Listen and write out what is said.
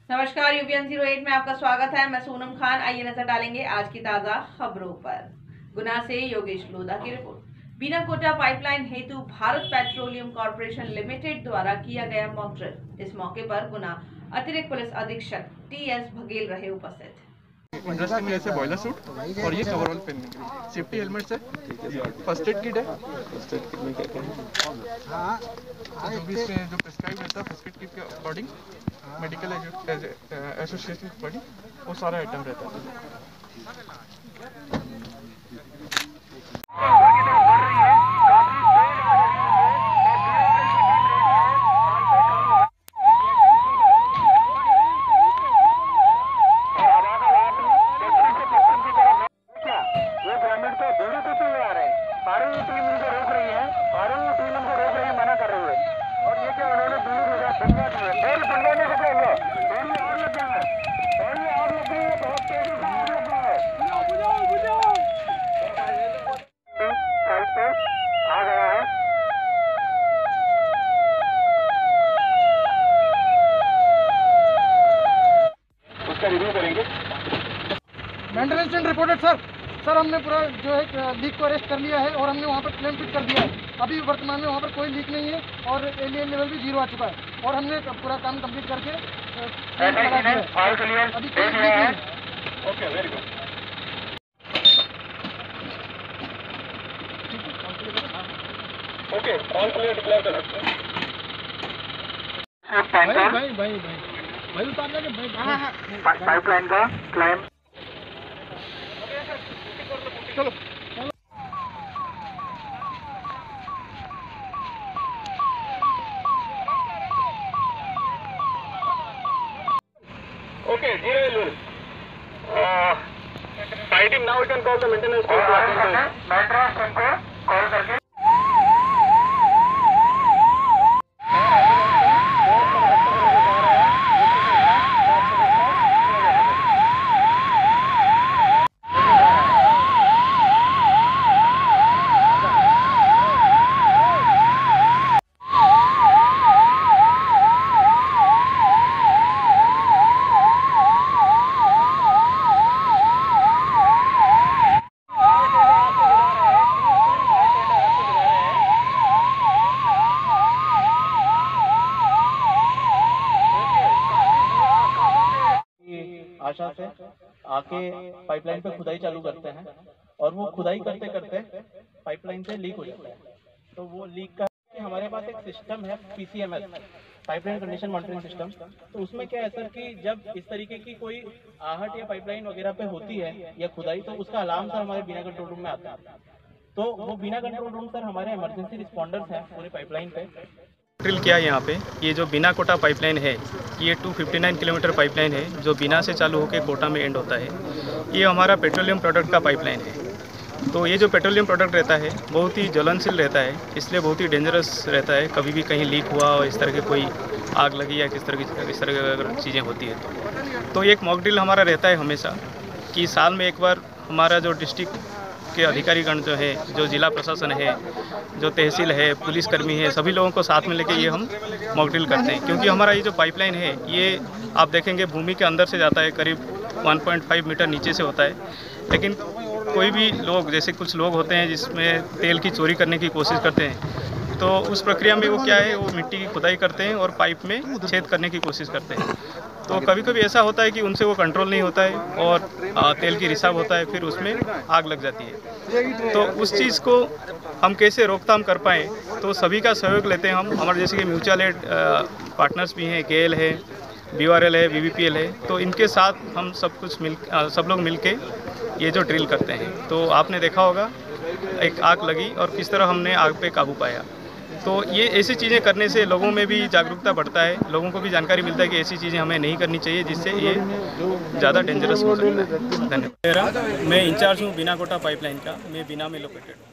नमस्कार, यूपीएन 08 में आपका स्वागत है। मैं सोनम खान। आइए नजर डालेंगे आज की ताजा खबरों पर। गुना से योगेश लोधा की रिपोर्ट। बिना कोटा पाइपलाइन हेतु भारत पेट्रोलियम कॉर्पोरेशन लिमिटेड द्वारा किया गया मॉक ड्रिल। इस मौके पर गुना अतिरिक्त पुलिस अधीक्षक टीएस बघेल रहे उपस्थित। इंडस्ट्री में ऐसे बॉयलर सूट और ये कवरऑल पहनने के लिए सेफ्टी हेलमेट्स है, फर्स्ट एड किट है, फर्स्ट एड किट में क्या क्या जो भी इसमें जो प्रिस्क्राइब रहता है फर्स्ट एड किट के अकॉर्डिंग मेडिकल एसोसिएशन के अकॉर्डिंग वो सारा आइटम रहता है। मेंटेनेंस रिपोर्टेड सर हमने पूरा जो है लीक को अरेस्ट कर लिया है और हमने वहाँ पर क्लेम फिट कर दिया है। अभी वर्तमान में वहाँ पर कोई लीक नहीं है और एलियन लेवल भी 0 आ चुका है और हमने पूरा काम कंप्लीट करके अभी कोई लीक नहीं है। Okay, very good. Okay, all clear declare कर सकते हैं। भाई उतार लेंगे पाइपलाइन का क्लेम चलो। Okay, 0 fighting now. We can call the maintenance team to attend to maintenance center. Call करके आशा से आके पाइपलाइन पे खुदाई चालू करते हैं और वो खुदाई करते करते पाइपलाइन से लीक हो जाता है। तो वो लीक का हमारे पास एक सिस्टम है PCMS, pipeline condition monitoring system. तो उसमें क्या है सर कि जब इस तरीके की कोई आहट या पाइपलाइन वगैरह पे होती है या खुदाई, तो उसका अलार्म सर हमारे बिना कंट्रोल रूम में आता है। तो वो बिना कंट्रोल रूम सर हमारे इमरजेंसी रिस्पॉन्डर्स हैं पूरी पाइपलाइन पे। ड्रिल किया यहाँ पे। ये जो बिना कोटा पाइपलाइन है, ये 259 किलोमीटर पाइपलाइन है जो बिना से चालू होकर कोटा में एंड होता है। ये हमारा पेट्रोलियम प्रोडक्ट का पाइपलाइन है। तो ये जो पेट्रोलियम प्रोडक्ट रहता है बहुत ही ज्वलनशील रहता है, इसलिए बहुत ही डेंजरस रहता है। कभी भी कहीं लीक हुआ और इस तरह की कोई आग लगी या इस तरह की अगर चीज़ें होती है तो एक मॉक ड्रिल हमारा रहता है हमेशा कि साल में एक बार हमारा जो डिस्ट्रिक्ट के अधिकारीगण जो है, जो जिला प्रशासन है, जो तहसील है, पुलिसकर्मी है, सभी लोगों को साथ में लेके ये हम मॉक ड्रिल करते हैं। क्योंकि हमारा ये जो पाइपलाइन है ये आप देखेंगे भूमि के अंदर से जाता है, करीब 1.5 मीटर नीचे से होता है। लेकिन कोई भी लोग, जैसे कुछ लोग होते हैं जिसमें तेल की चोरी करने की कोशिश करते हैं, तो उस प्रक्रिया में वो क्या है, वो मिट्टी की खुदाई करते हैं और पाइप में छेद करने की कोशिश करते हैं। तो कभी कभी ऐसा होता है कि उनसे वो कंट्रोल नहीं होता है और तेल की रिसाव होता है, फिर उसमें आग लग जाती है। तो उस चीज़ को हम कैसे रोकथाम कर पाएँ, तो सभी का सहयोग लेते हैं हम। हमारे जैसे कि म्यूचुअल एड पार्टनर्स भी हैं, KL है, BORL है, BBPL है, तो इनके साथ हम सब लोग मिल के ये जो ड्रिल करते हैं। तो आपने देखा होगा एक आग लगी और किस तरह हमने आग पे काबू पाया। तो ये ऐसी चीज़ें करने से लोगों में भी जागरूकता बढ़ता है, लोगों को भी जानकारी मिलता है कि ऐसी चीज़ें हमें नहीं करनी चाहिए जिससे ये ज़्यादा डेंजरस हो सकता है। धन्यवाद। मैं इंचार्ज हूँ बिना कोटा पाइपलाइन का, मैं बिना में लोकेटेड हूँ।